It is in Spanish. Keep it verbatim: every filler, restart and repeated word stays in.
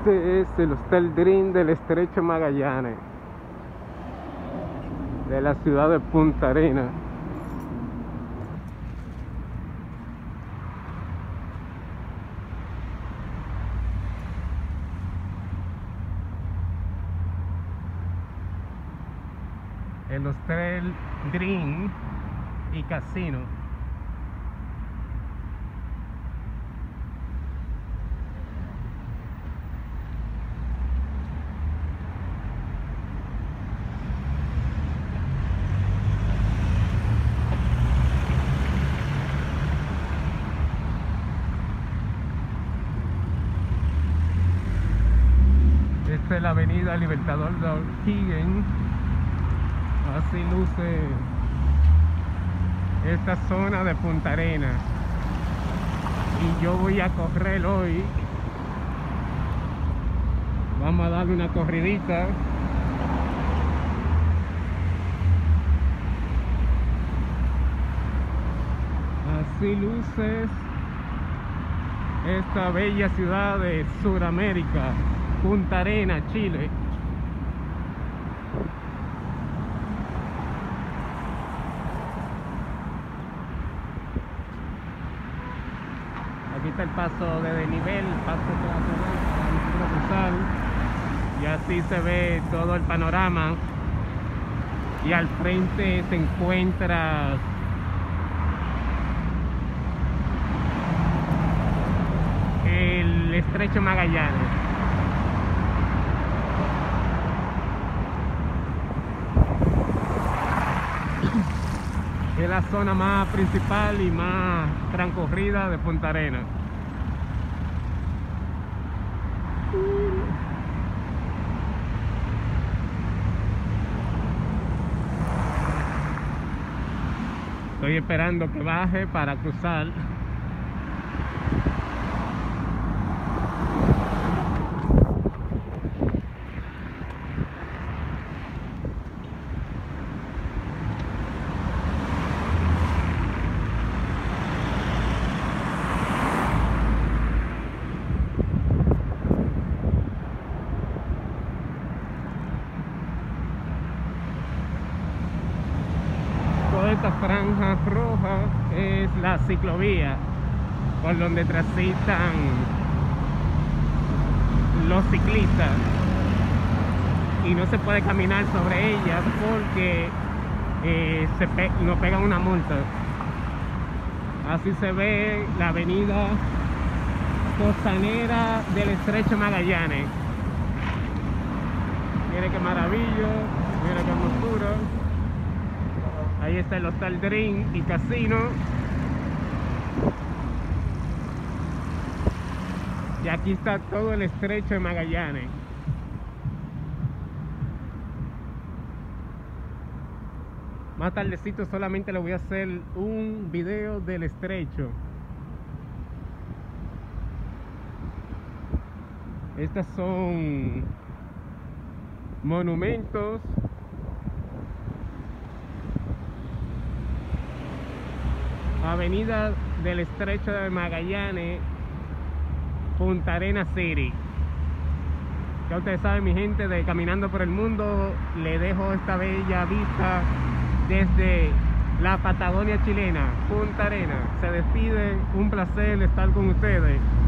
Este es el Hostel Dream del Estrecho Magallanes, de la ciudad de Punta Arenas. El Hostel Dream y Casino. Esta es la avenida Libertador de O'Higgins. Así luce esta zona de Punta Arenas. Y yo voy a correr hoy. Vamos a darle una corridita. Así luce esta bella ciudad de Sudamérica, Punta Arenas, Chile. Aquí está el paso de desnivel, el paso peatonal para cruzar, y así se ve todo el panorama. Y al frente se encuentra el Estrecho Magallanes. Es la zona más principal y más transcurrida de Punta Arenas. Estoy esperando que baje para cruzar. Esta franja roja es la ciclovía por donde transitan los ciclistas, y no se puede caminar sobre ellas porque eh, se pe nos pegan una multa. Así se ve la avenida costanera del Estrecho Magallanes. Mire qué maravilla, mire qué hermosura. Ahí está el Hostel Dream y Casino. Y aquí está todo el Estrecho de Magallanes. Más tardecito solamente le voy a hacer un video del estrecho. Estas son monumentos. Avenida del Estrecho de Magallanes, Punta Arenas City. Ya ustedes saben, mi gente de Caminando por el Mundo, le dejo esta bella vista desde la Patagonia chilena, Punta Arenas. Se despide, un placer estar con ustedes.